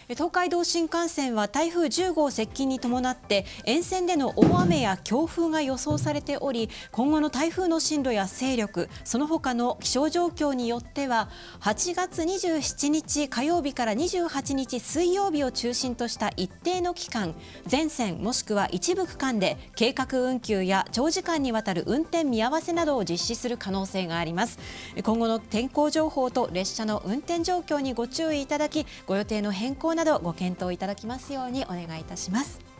東海道新幹線は台風10号接近に伴って沿線での大雨や強風が予想されており、今後の台風の進路や勢力、その他の気象状況によっては8月27日火曜日から28日水曜日を中心とした一定の期間、全線もしくは一部区間で計画運休や長時間にわたる運転見合わせなどを実施する可能性があります。今後の天候情報と列車の運転状況にご注意いただき、ご予定の変更などご検討いただきますようにお願いいたします。